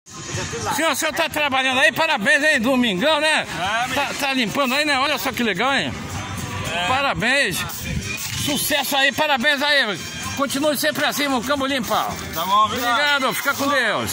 Senhor, o senhor tá trabalhando aí, parabéns aí, domingão, né? Tá limpando aí, né? Olha só que legal, hein? Parabéns. Sucesso aí, parabéns aí. Continue sempre assim, Mucambo limpa. Tá bom, obrigado, fica com Deus.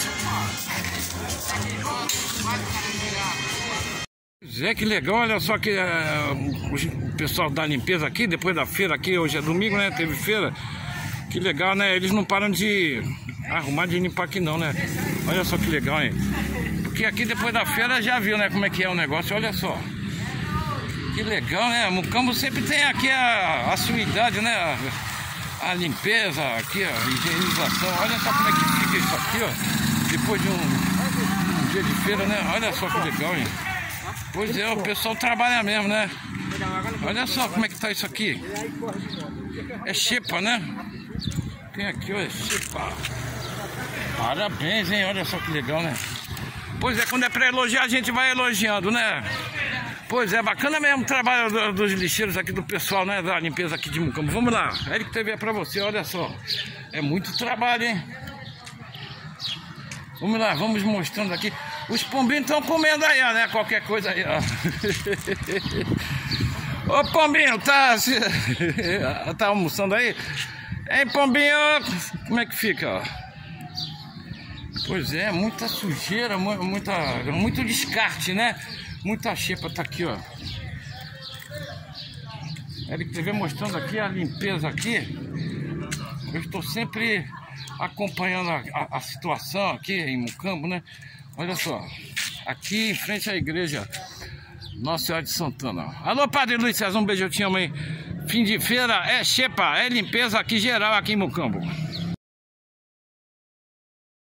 Zé, que legal, olha só que o pessoal da limpeza aqui, depois da feira aqui, hoje é domingo, né? Teve feira. Que legal, né? Eles não param de arrumar, de limpar aqui não, né? Olha só que legal, hein? Porque aqui depois da feira já viu, né? Como é que é o negócio, olha só. Que legal, né? Mucambo sempre tem aqui a suidade, né? A limpeza, aqui, a higienização. Olha só como é que fica isso aqui, ó. Depois de um dia de feira, né? Olha só que legal, hein? Pois é, o pessoal trabalha mesmo, né? Olha só como é que tá isso aqui. É xepa, né? Tem aqui, ó, é xepa. Parabéns, hein? Olha só que legal, né? Pois é, quando é pra elogiar, a gente vai elogiando, né? Pois é, bacana mesmo o trabalho dos lixeiros aqui, do pessoal, né? Da limpeza aqui de Mucambo. Vamos lá, Eric TV é pra você, olha só. É muito trabalho, hein? Vamos lá, vamos mostrando aqui. Os pombinhos estão comendo aí, ó, né? Qualquer coisa aí, ó. Ô, pombinho, tá almoçando aí? Hein, pombinho? Como é que fica, ó? Pois é, muita sujeira, muito descarte, né? Muita xepa tá aqui, ó. Eric TV mostrando aqui a limpeza aqui. Eu estou sempre acompanhando a situação aqui em Mucambo, né? Olha só, aqui em frente à igreja Nossa Senhora de Santana. Alô, Padre Luiz César, um beijo, eu te amo aí. Fim de feira é xepa, é limpeza aqui geral aqui em Mucambo.